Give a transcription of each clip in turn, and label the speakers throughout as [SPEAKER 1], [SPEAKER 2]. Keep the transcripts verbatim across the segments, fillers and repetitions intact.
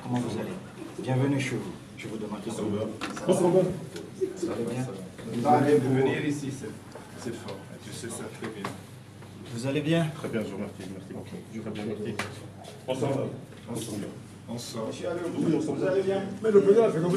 [SPEAKER 1] Comment vous allez? Bienvenue chez vous. Je vous demande comment vous allez. Ça va bien?
[SPEAKER 2] Vous allez venir ici, c'est fort. Tu sais ça très bien.
[SPEAKER 1] Vous allez bien?
[SPEAKER 3] Très bien, je vous remercie. Merci beaucoup. Je vous remercie. Merci. On s'en va.
[SPEAKER 2] On sort. On sort.
[SPEAKER 1] Vous allez bien?
[SPEAKER 4] Mais le président a fait comme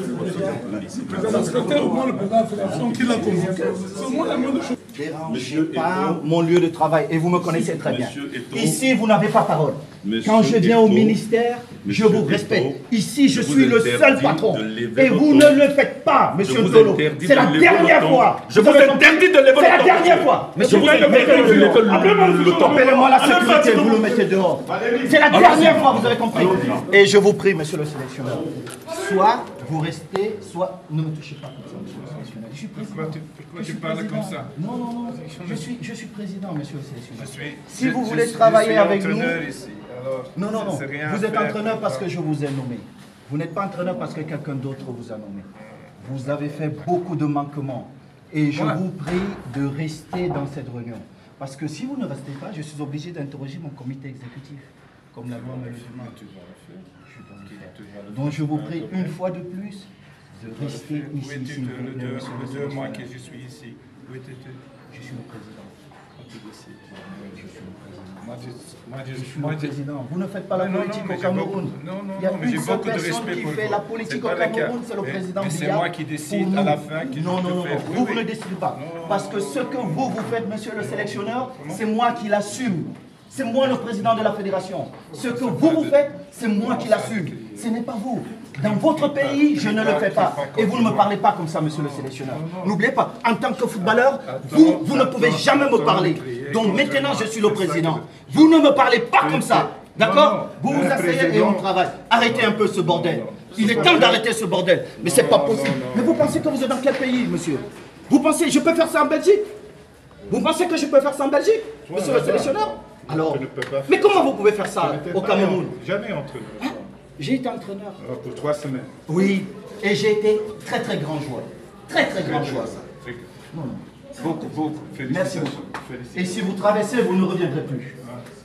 [SPEAKER 4] le président a secrétaire, au moins le président a fait l'action qu'il a convoqué. C'est au moins la moindre chose.
[SPEAKER 1] Dérangez pas mon lieu de travail et vous me connaissez très bien. Ici, vous n'avez pas parole. Quand je viens au ministère, je vous respecte. Ici, je suis le seul patron. Et vous ne le faites pas, monsieur Tolo. C'est la dernière fois.
[SPEAKER 3] Je vous interdis de lever le ton.
[SPEAKER 1] C'est la dernière fois.
[SPEAKER 3] Je vous interdis de lever le ton.
[SPEAKER 1] Appelez-moi la sécurité, vous le mettez dehors. C'est la dernière fois, vous avez compris. Et je vous prie, monsieur le sélectionneur, soit vous restez, soit ne me touchez pas comme ça, monsieur le sélectionneur. Je suis président.
[SPEAKER 2] Pourquoi tu, pourquoi tu parles comme ça?
[SPEAKER 1] Non, non, non, je suis, je suis président, monsieur le sélectionneur.
[SPEAKER 2] Je suis,
[SPEAKER 1] si
[SPEAKER 2] je,
[SPEAKER 1] vous
[SPEAKER 2] je,
[SPEAKER 1] voulez
[SPEAKER 2] je,
[SPEAKER 1] travailler
[SPEAKER 2] je
[SPEAKER 1] avec nous...
[SPEAKER 2] Ici, alors,
[SPEAKER 1] non, non, non, vous êtes entraîneur parce que je vous ai nommé. Vous n'êtes pas entraîneur parce que quelqu'un d'autre vous a nommé. Vous avez fait beaucoup de manquements. Et je vous prie de rester dans cette réunion. Parce que si vous ne restez pas, je suis obligé d'interroger mon comité exécutif. Comme la loi me le demande. Je dois le faire. Donc je vous prie une fois de plus de rester ici.
[SPEAKER 2] Où es-tu le deux mois que je suis ici? Où étais-tu?
[SPEAKER 1] Je suis le président. Je suis le président.
[SPEAKER 2] Moi, je, moi, je,
[SPEAKER 1] Je suis
[SPEAKER 2] moi,
[SPEAKER 1] le
[SPEAKER 2] je,
[SPEAKER 1] président. Vous ne faites pas la
[SPEAKER 2] non,
[SPEAKER 1] politique
[SPEAKER 2] non,
[SPEAKER 1] au Cameroun.
[SPEAKER 2] Beaucoup, non, non,
[SPEAKER 1] Il y a
[SPEAKER 2] non, mais j'ai
[SPEAKER 1] une seule
[SPEAKER 2] beaucoup de
[SPEAKER 1] personne
[SPEAKER 2] respect
[SPEAKER 1] qui
[SPEAKER 2] pour
[SPEAKER 1] fait
[SPEAKER 2] vous.
[SPEAKER 1] la politique au
[SPEAKER 2] Pas le cas.
[SPEAKER 1] Cameroun, c'est le président
[SPEAKER 2] Mais c'est
[SPEAKER 1] Biya.
[SPEAKER 2] moi qui décide
[SPEAKER 1] Pour
[SPEAKER 2] à la
[SPEAKER 1] nous.
[SPEAKER 2] fin que
[SPEAKER 1] Non,
[SPEAKER 2] je
[SPEAKER 1] non,
[SPEAKER 2] peux
[SPEAKER 1] non,
[SPEAKER 2] faire.
[SPEAKER 1] vous,
[SPEAKER 2] Oui,
[SPEAKER 1] vous ne
[SPEAKER 2] oui.
[SPEAKER 1] décidez pas.
[SPEAKER 2] Non,
[SPEAKER 1] Parce que ce que vous, vous faites, monsieur le sélectionneur, c'est moi qui l'assume. C'est moi le président de la fédération. Ce que vous, vous faites, c'est moi qui l'assume. Ce n'est pas vous. Dans votre pays, je ne le fais pas. Et vous ne me parlez pas comme ça, monsieur le sélectionneur. N'oubliez pas, en tant que footballeur, vous, vous ne pouvez jamais me parler. Donc maintenant, je suis le président. Vous ne me parlez pas comme ça. D'accord? Vous vous asseyez et on travaille. Arrêtez un peu ce bordel. Il est temps d'arrêter ce bordel. Mais c'est pas possible. Mais vous pensez que vous êtes dans quel pays, monsieur? Vous pensez, je peux faire ça en Belgique? Vous pensez que je peux faire ça en Belgique, monsieur le sélectionneur? Alors, mais comment vous pouvez faire ça au Cameroun?
[SPEAKER 2] Jamais entraîneur.
[SPEAKER 1] Hein? J'ai été entraîneur.
[SPEAKER 2] Alors, pour trois semaines.
[SPEAKER 1] Oui, et j'ai été très très grand joueur. Très très grand joueur. Non, non.
[SPEAKER 2] Beaucoup, beaucoup.
[SPEAKER 1] Merci
[SPEAKER 2] Félicitations.
[SPEAKER 1] beaucoup.
[SPEAKER 2] Félicitations.
[SPEAKER 1] Et si vous traversez, vous ne reviendrez plus.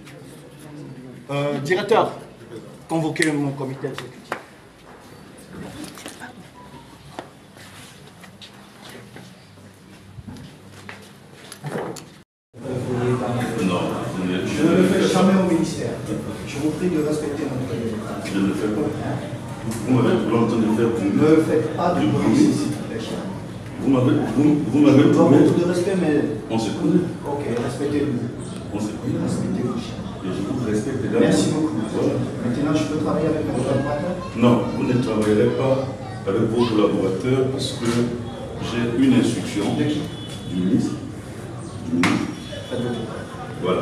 [SPEAKER 1] Euh, directeur, convoquez mon comité exécutif. Je ne le fais jamais au ministère. Je vous prie de respecter notre règle.
[SPEAKER 3] Je ne le fais pas. Vous m'avez longtemps de faire. Vous
[SPEAKER 1] Ne faites pas de bruit, s'il vous plaît.
[SPEAKER 3] Vous m'avez vous, vous
[SPEAKER 1] Je
[SPEAKER 3] m'avez
[SPEAKER 1] dois
[SPEAKER 3] promis.
[SPEAKER 1] beaucoup de respect, mais...
[SPEAKER 3] On se connaît.
[SPEAKER 1] Ok, respectez-vous.
[SPEAKER 3] On se connaît.
[SPEAKER 1] Respectez-vous.
[SPEAKER 3] Et je vous respecte également.
[SPEAKER 1] Merci beaucoup.
[SPEAKER 3] Voilà.
[SPEAKER 1] Maintenant, je peux travailler avec mes collaborateurs?
[SPEAKER 3] Non, vous ne travaillerez pas avec vos collaborateurs parce que j'ai une instruction du ministre. Du ministre. Voilà.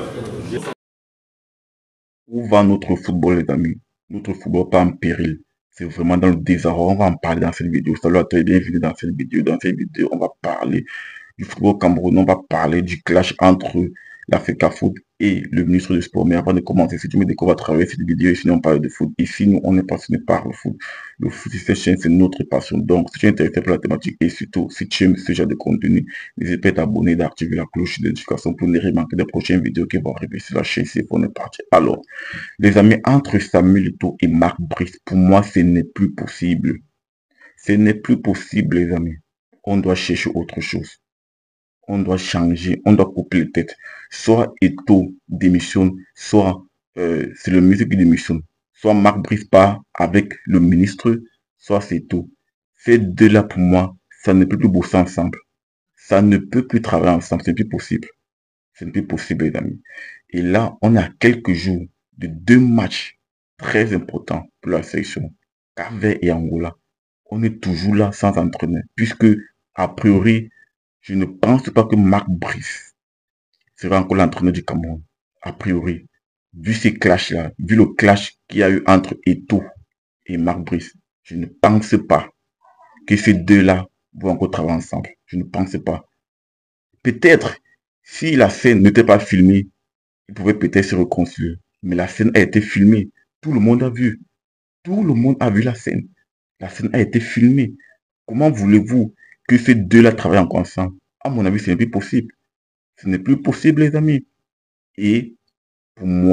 [SPEAKER 3] Où va notre football, les amis? Notre football pas en péril. C'est vraiment dans le désarroi. On va en parler dans cette vidéo. Salut à toi et bienvenue dans cette vidéo. Dans cette vidéo, on va parler du football camerounais. On va parler du clash entre la FECAFOOT et le ministre du Sport. Mais avant de commencer, si tu me découvres à travers cette vidéo, ici on parle de foot. Ici, nous, on est passionné par le foot. Le foot, c'est cette chaîne, c'est notre passion. Donc, si tu es intéressé par la thématique et surtout, si tu aimes ce genre de contenu, n'hésite pas à t'abonner, d'activer la cloche de notification pour ne rien manquer des prochaines vidéos qui vont arriver sur la chaîne. C'est pour ne partir. Alors, les amis, entre Samuel Eto'o et Marc Brice, pour moi, ce n'est plus possible. Ce n'est plus possible, les amis. On doit chercher autre chose. On doit changer, on doit couper les têtes. Soit Eto'o démissionne, soit euh, c'est le ministre qui démissionne. Soit Marc Brice part avec le ministre, soit c'est Eto'o. Ces deux-là, pour moi, ça ne peut plus bosser ensemble. Ça ne peut plus travailler ensemble, c'est plus possible. Ce n'est plus possible, les amis. Et là, on a quelques jours de deux matchs très importants pour la sélection. Cap-Vert et Angola. On est toujours là sans entraîneur. Puisque, a priori, je ne pense pas que Marc Brice sera encore l'entraîneur du Cameroun. A priori, vu ces clashs-là, vu le clash qu'il y a eu entre Eto'o et Marc Brice, je ne pense pas que ces deux-là vont encore travailler ensemble. Je ne pense pas. Peut-être, si la scène n'était pas filmée, ils pouvaient peut-être se réconcilier. Mais la scène a été filmée. Tout le monde a vu. Tout le monde a vu la scène. La scène a été filmée. Comment voulez-vous que ces deux-là travaillent encore ensemble? À mon avis, ce n'est plus possible. Ce n'est plus possible, les amis. Et pour moi,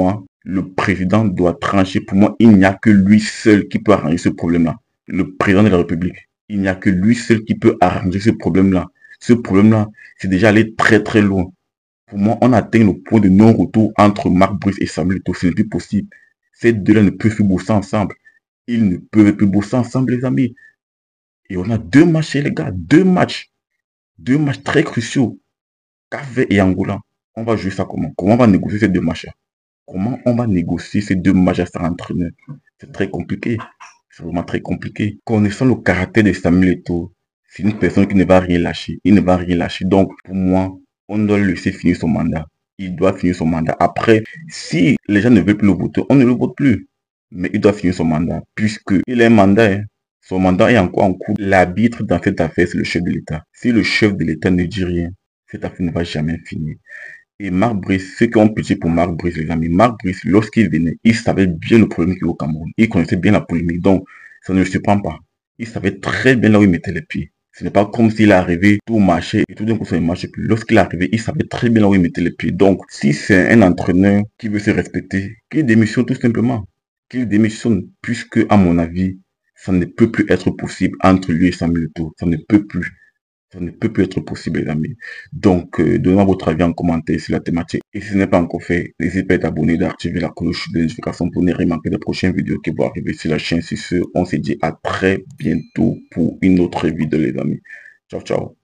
[SPEAKER 3] Le président doit trancher. Pour moi, il n'y a que lui seul qui peut arranger ce problème-là. Le président de la République. Il n'y a que lui seul qui peut arranger ce problème-là. Ce problème-là, c'est déjà allé très très loin. Pour moi, on atteint le point de non-retour entre Marc Brice et Samuel Eto'o. Ce n'est plus possible. Ces deux-là ne peuvent plus bosser ensemble. Ils ne peuvent plus bosser ensemble, les amis. Et on a deux matchs, les gars. Deux matchs. Deux matchs très cruciaux. Cap-Vert et Angola. On va jouer ça comment? Comment on va négocier ces deux matchs-là? Comment on va négocier ces deux matchs à cet entraîneur? C'est très compliqué. C'est vraiment très compliqué. Connaissant le caractère de Samuel Eto'o, c'est une personne qui ne va rien lâcher. Il ne va rien lâcher. Donc, pour moi, on doit le laisser finir son mandat. Il doit finir son mandat. Après, si les gens ne veulent plus le voter, on ne le vote plus. Mais il doit finir son mandat. Puisqu'il a un mandat, hein. Son mandat est encore en cours. L'arbitre dans cette affaire, c'est le chef de l'État. Si le chef de l'État ne dit rien, cette affaire ne va jamais finir. Et Marc Brice, ceux qui ont pitié pour Marc Brice, les amis, Marc Brice, lorsqu'il venait, il savait bien le problème qu'il y a au Cameroun. Il connaissait bien la polémique, donc ça ne le surprend pas. Il savait très bien là où il mettait les pieds. Ce n'est pas comme s'il est arrivé, tout marchait, et tout d'un coup ça ne marchait plus. Lorsqu'il est arrivé, il savait très bien là où il mettait les pieds. Donc, si c'est un entraîneur qui veut se respecter, qu'il démissionne tout simplement. Qu'il démissionne, puisque, à mon avis, ça ne peut plus être possible entre lui et Samuel Eto'o. Ça ne peut plus. Ça ne peut plus être possible, les amis. Donc, euh, donnez-moi votre avis en commentaire sur la thématique. Et si ce n'est pas encore fait, n'hésitez pas à t'abonner, d'activer la cloche de notification pour ne rien manquer des prochaines vidéos qui vont arriver sur la chaîne. Sur ce, on se dit à très bientôt pour une autre vidéo, les amis. Ciao, ciao.